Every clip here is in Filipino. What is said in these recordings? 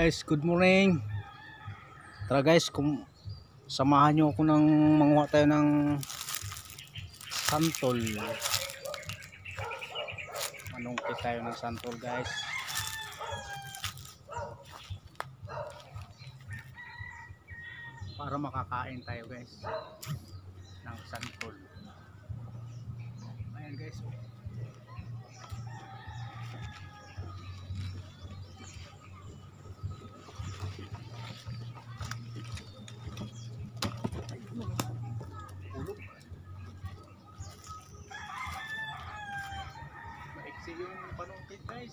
guys, good morning. Tara guys, samahan nyo ako ng manguha tayo ng santol. Manungkit tayo ng santol guys. Para makakain tayo guys ng santol. Ayan guys. Maiksi yung panungkit guys.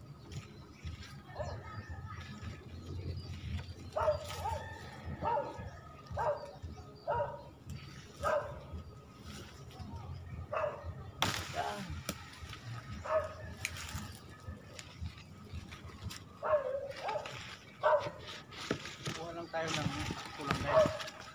Kuha lang tayo ng kulang guys.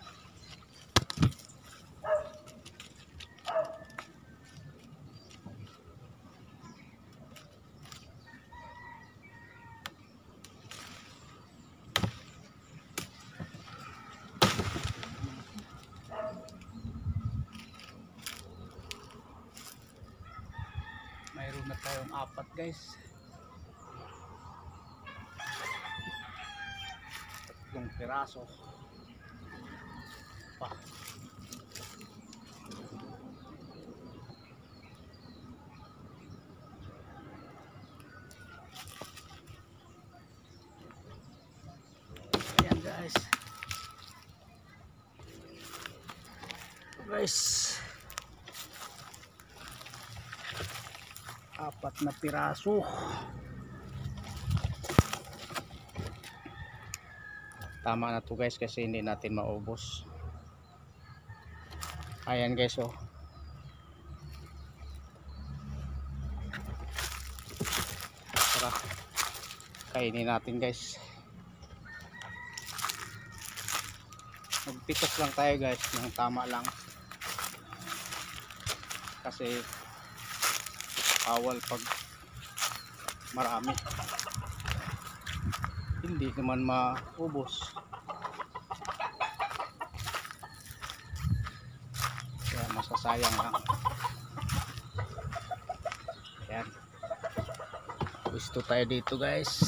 Mayroon na tayong 4 guys. 3 piraso pa. Ayan guys. Guys, 4 na piraso. Tama na to guys kasi hindi natin maubos. Ayan guys oh. Tara, kainin natin guys. Magpitas lang tayo guys ng tama lang. Kasi bawal pag marami. Hindi naman maubos. Kaya masasayang lang. Ayan. Gusto tayo dito guys.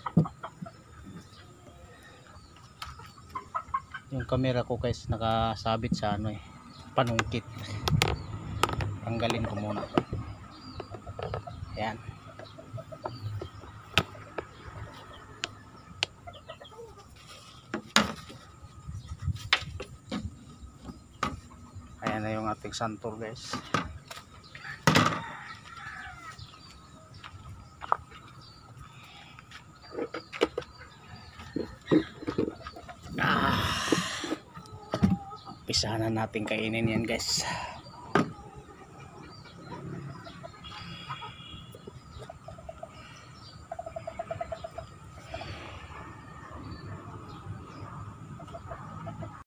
Yung camera ko guys nakasabit sa ano panungkit. Tanggalin ko muna. Ayan. Ayan na yung ating santol guys. Umpisahan na natin kainin yan guys.